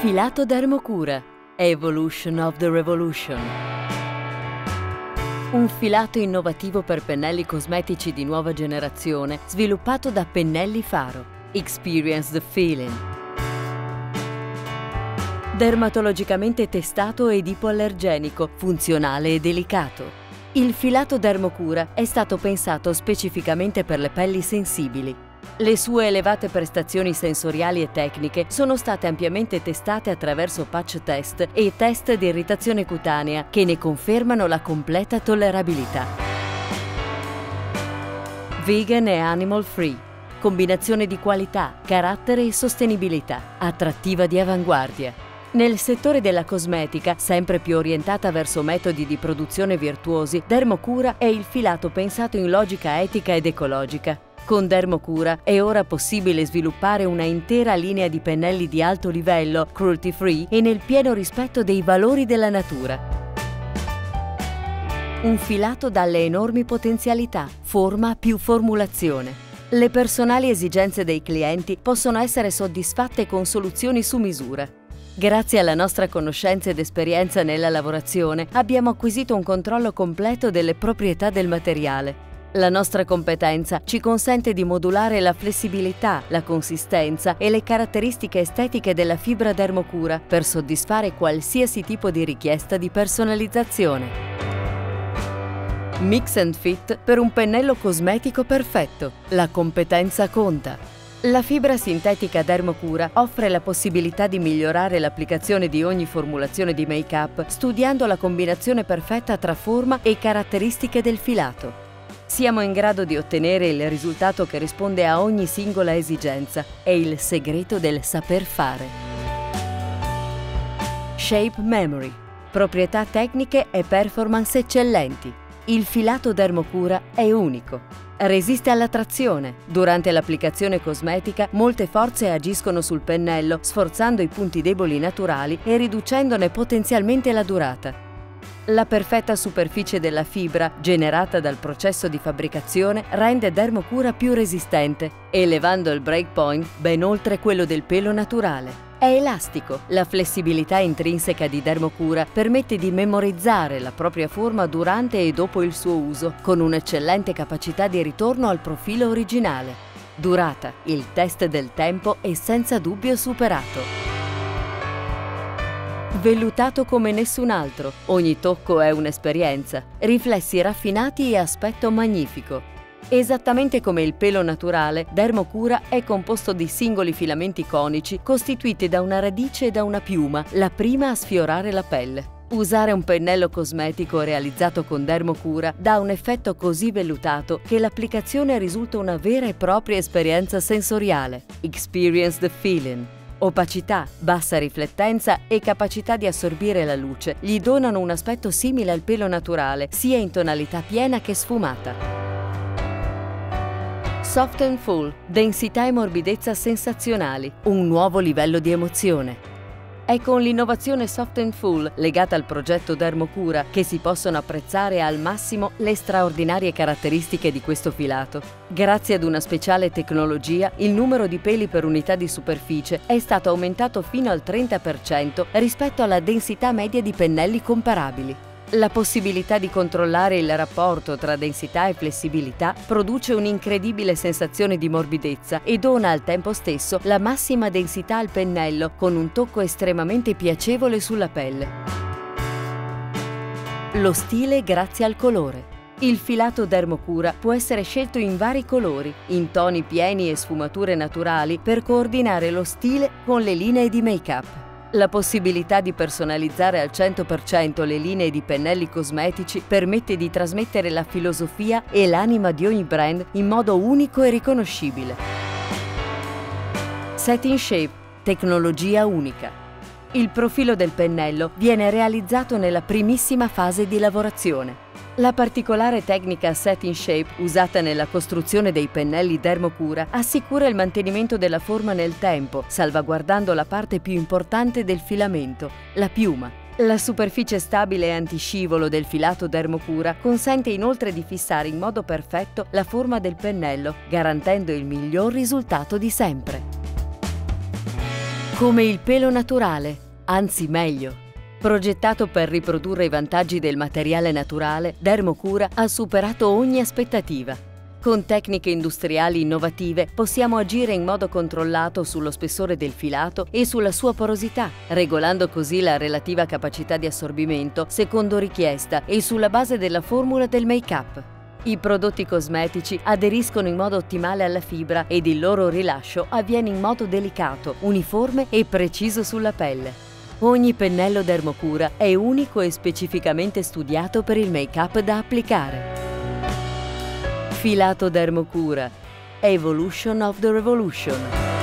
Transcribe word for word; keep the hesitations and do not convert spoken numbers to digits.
Filato Dermocura, Evolution of the Revolution. Un filato innovativo per pennelli cosmetici di nuova generazione sviluppato da Pennelli Faro. Experience the feeling. Dermatologicamente testato ed ipoallergenico, funzionale e delicato. Il filato Dermocura è stato pensato specificamente per le pelli sensibili. Le sue elevate prestazioni sensoriali e tecniche sono state ampiamente testate attraverso patch test e test di irritazione cutanea che ne confermano la completa tollerabilità. Vegan e animal free. Combinazione di qualità, carattere e sostenibilità, attrattiva di avanguardia. Nel settore della cosmetica, sempre più orientata verso metodi di produzione virtuosi, Dermocura è il filato pensato in logica etica ed ecologica. Con Dermocura è ora possibile sviluppare una intera linea di pennelli di alto livello, cruelty free e nel pieno rispetto dei valori della natura. Un filato dalle enormi potenzialità, forma più formulazione. Le personali esigenze dei clienti possono essere soddisfatte con soluzioni su misura. Grazie alla nostra conoscenza ed esperienza nella lavorazione, abbiamo acquisito un controllo completo delle proprietà del materiale. La nostra competenza ci consente di modulare la flessibilità, la consistenza e le caratteristiche estetiche della fibra Dermocura per soddisfare qualsiasi tipo di richiesta di personalizzazione. Mix and fit per un pennello cosmetico perfetto. La competenza conta. La fibra sintetica Dermocura offre la possibilità di migliorare l'applicazione di ogni formulazione di make-up studiando la combinazione perfetta tra forma e caratteristiche del filato. Siamo in grado di ottenere il risultato che risponde a ogni singola esigenza. È il segreto del saper fare. Shape Memory. Proprietà tecniche e performance eccellenti. Il filato Dermocura è unico. Resiste alla trazione. Durante l'applicazione cosmetica, molte forze agiscono sul pennello, sforzando i punti deboli naturali e riducendone potenzialmente la durata. La perfetta superficie della fibra, generata dal processo di fabbricazione, rende Dermocura più resistente, elevando il breakpoint ben oltre quello del pelo naturale. È elastico. La flessibilità intrinseca di Dermocura permette di memorizzare la propria forma durante e dopo il suo uso, con un'eccellente capacità di ritorno al profilo originale. Durata. Il test del tempo è senza dubbio superato. Vellutato come nessun altro, ogni tocco è un'esperienza, riflessi raffinati e aspetto magnifico. Esattamente come il pelo naturale, Dermocura è composto di singoli filamenti conici costituiti da una radice e da una piuma, la prima a sfiorare la pelle. Usare un pennello cosmetico realizzato con Dermocura dà un effetto così vellutato che l'applicazione risulta una vera e propria esperienza sensoriale. Experience the feeling. Opacità, bassa riflettenza e capacità di assorbire la luce gli donano un aspetto simile al pelo naturale, sia in tonalità piena che sfumata. Soft and Full, densità e morbidezza sensazionali, un nuovo livello di emozione. È con l'innovazione Soft and Full, legata al progetto Dermocura, che si possono apprezzare al massimo le straordinarie caratteristiche di questo filato. Grazie ad una speciale tecnologia, il numero di peli per unità di superficie è stato aumentato fino al trenta per cento rispetto alla densità media di pennelli comparabili. La possibilità di controllare il rapporto tra densità e flessibilità produce un'incredibile sensazione di morbidezza e dona al tempo stesso la massima densità al pennello con un tocco estremamente piacevole sulla pelle. Lo stile grazie al colore. Il filato Dermocura può essere scelto in vari colori, in toni pieni e sfumature naturali per coordinare lo stile con le linee di make-up. La possibilità di personalizzare al cento per cento le linee di pennelli cosmetici permette di trasmettere la filosofia e l'anima di ogni brand in modo unico e riconoscibile. Set in Shape, tecnologia unica. Il profilo del pennello viene realizzato nella primissima fase di lavorazione. La particolare tecnica Set in Shape usata nella costruzione dei pennelli Dermocura assicura il mantenimento della forma nel tempo, salvaguardando la parte più importante del filamento, la piuma. La superficie stabile e antiscivolo del filato Dermocura consente inoltre di fissare in modo perfetto la forma del pennello, garantendo il miglior risultato di sempre. Come il pelo naturale, anzi meglio. Progettato per riprodurre i vantaggi del materiale naturale, Dermocura ha superato ogni aspettativa. Con tecniche industriali innovative possiamo agire in modo controllato sullo spessore del filato e sulla sua porosità, regolando così la relativa capacità di assorbimento secondo richiesta e sulla base della formula del make-up. I prodotti cosmetici aderiscono in modo ottimale alla fibra ed il loro rilascio avviene in modo delicato, uniforme e preciso sulla pelle. Ogni pennello Dermocura è unico e specificamente studiato per il make-up da applicare. Filato Dermocura, Evolution of the Revolution.